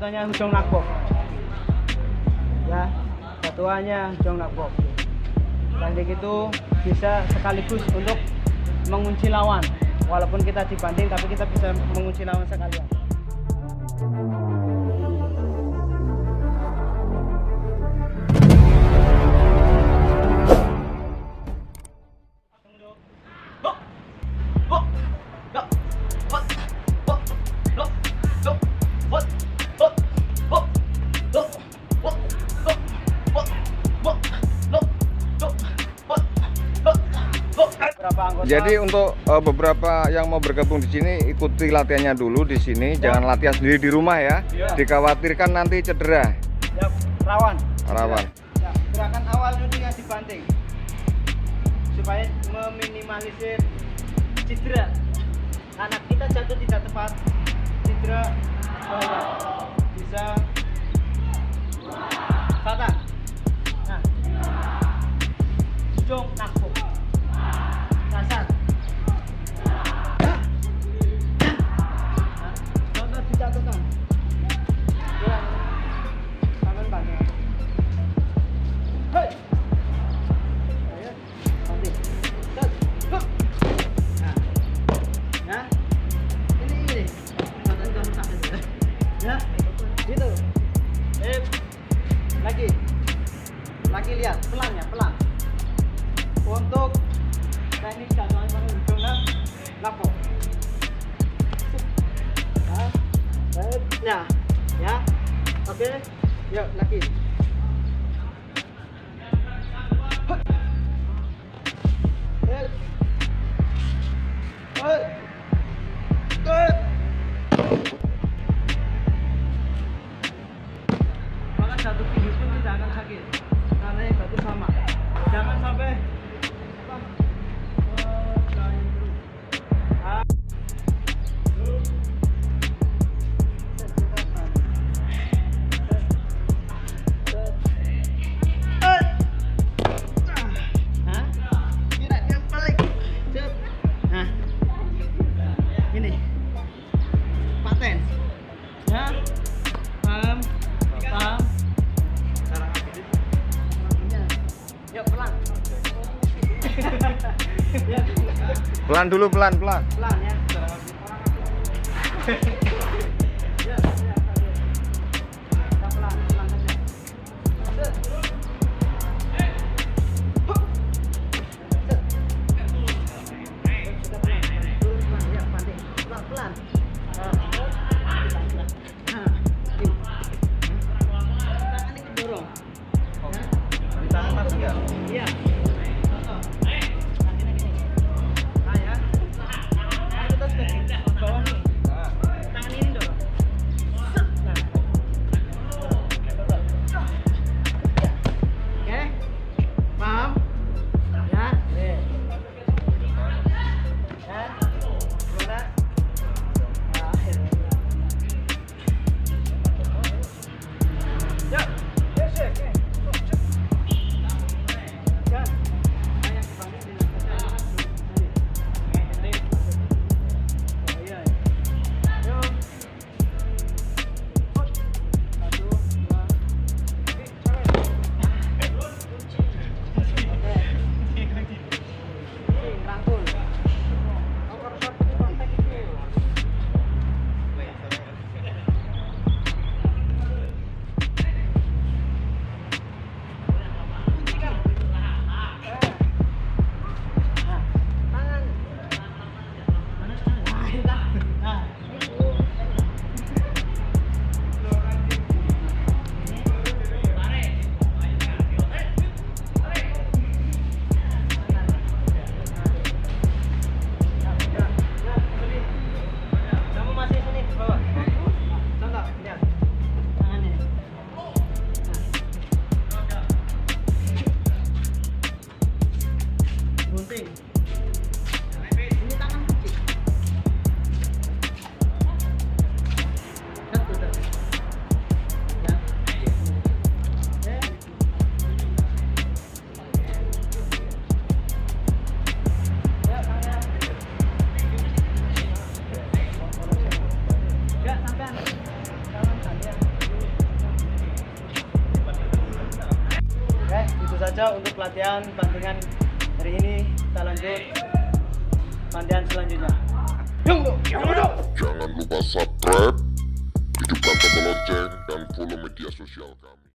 jatuhnya hujung nakbok. Ya, jatuhannya hujung nakbok. Teknik itu bisa sekaligus untuk mengunci lawan. Walaupun kita dibanting, tapi kita bisa mengunci lawan sekalian. Jadi untuk beberapa yang mau bergabung di sini, ikuti latihannya dulu di sini, jangan latihan sendiri di rumah ya. Dikhawatirkan nanti cedera. Ya, rawan. Ya, gerakan awal ini yang dibanting supaya meminimalisir cedera. Anak kita jatuh tidak tepat, cedera bisa fatal. Nah, hujung nakbok. Dasar. Contoh dijatuhkan. Ya. Tangan banting. Hei. Ayo. Banting. Nah. Ya. Ini. Contoh sakit ya. Ya. Gitu. Lagi. Lagi lihat pelan ya, pelan. Untuk teknik jatuhan pada hujung nakbok. Nah, ya, oke, yuk lagi. Kalau jatuh tinggi pun tidak akan sakit, karena yang jatuh sama. Jangan sampai pelan dulu, pelan ya. saja untuk latihan bantingan hari ini. Kita lanjut latihan selanjutnya. Jangan lupa subscribe, hidupkan tombol lonceng, dan follow media sosial kami.